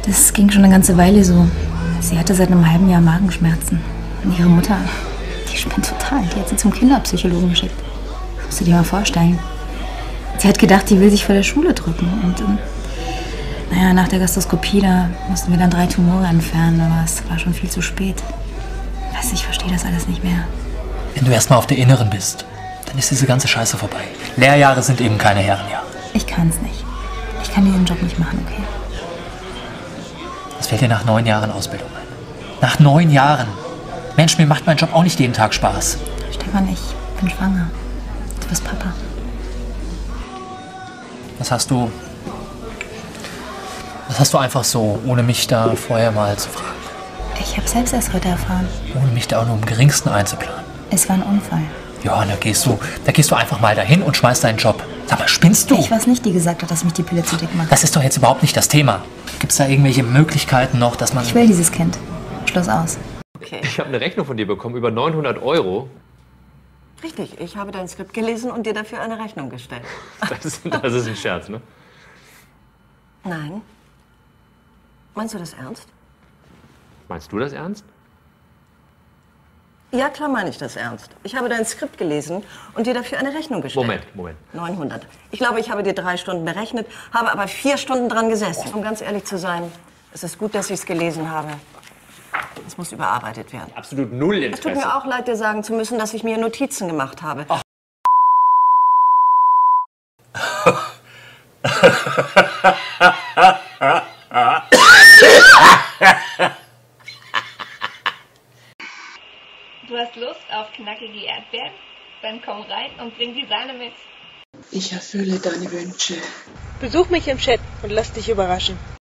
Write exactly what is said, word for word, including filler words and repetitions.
Das ging schon eine ganze Weile so. Sie hatte seit einem halben Jahr Magenschmerzen. Und ihre Mutter, die spinnt total. Die hat sie zum Kinderpsychologen geschickt. Das musst du dir mal vorstellen. Sie hat gedacht, die will sich vor der Schule drücken. Und ähm, naja, nach der Gastroskopie, da mussten wir dann drei Tumore entfernen. Aber es war schon viel zu spät. Weißt du, ich verstehe das alles nicht mehr. Wenn du erstmal auf der Inneren bist, dann ist diese ganze Scheiße vorbei. Lehrjahre sind eben keine Herrenjahre. Ich kann's nicht. Ich kann diesen Job nicht machen, okay? Das fällt dir nach neun Jahren Ausbildung ein. Nach neun Jahren. Mensch, mir macht mein Job auch nicht jeden Tag Spaß. Stefan, ich bin schwanger. Du bist Papa. Das hast du... Das hast du einfach so, ohne mich da vorher mal zu fragen. Ich habe selbst erst heute erfahren. Ohne mich da auch nur im Geringsten einzuplanen. Es war ein Unfall. Ja, da gehst du, da gehst du einfach mal dahin und schmeißt deinen Job. Sag mal, spinnst du? Ich weiß nicht, die gesagt hat, dass mich die Pille zu dick macht. Das ist doch jetzt überhaupt nicht das Thema. Gibt es da irgendwelche Möglichkeiten noch, dass man... Ich will dieses Kind. Schluss aus. Okay. Ich habe eine Rechnung von dir bekommen über neunhundert Euro. Richtig, ich habe dein Skript gelesen und dir dafür eine Rechnung gestellt. Das ist, das ist ein Scherz, ne? Nein. Meinst du das ernst? Meinst du das ernst? Ja, klar meine ich das ernst. Ich habe dein Skript gelesen und dir dafür eine Rechnung gestellt. Moment, Moment. neunhundert. Ich glaube, ich habe dir drei Stunden berechnet, habe aber vier Stunden dran gesessen. Um ganz ehrlich zu sein, es ist gut, dass ich es gelesen habe. Es muss überarbeitet werden. Absolut null Es Interesse. tut mir auch leid, dir sagen zu müssen, dass ich mir Notizen gemacht habe. Ach. Du hast Lust auf knackige Erdbeeren? Dann komm rein und bring die Sahne mit. Ich erfülle deine Wünsche. Besuch mich im Chat und lass dich überraschen.